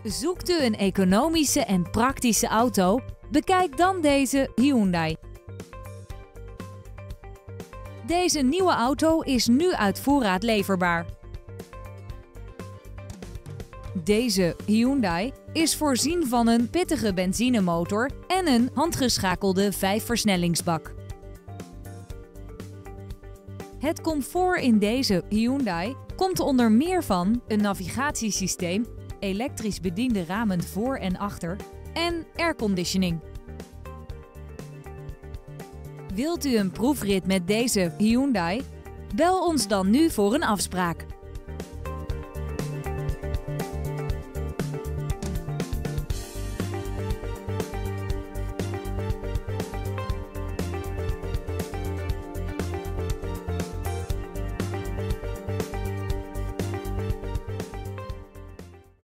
Zoekt u een economische en praktische auto? Bekijk dan deze Hyundai. Deze nieuwe auto is nu uit voorraad leverbaar. Deze Hyundai is voorzien van een pittige benzinemotor en een handgeschakelde 5-versnellingsbak. Het comfort in deze Hyundai komt onder meer van een navigatiesysteem, elektrisch bediende ramen voor en achter en airconditioning. Wilt u een proefrit met deze Hyundai? Bel ons dan nu voor een afspraak.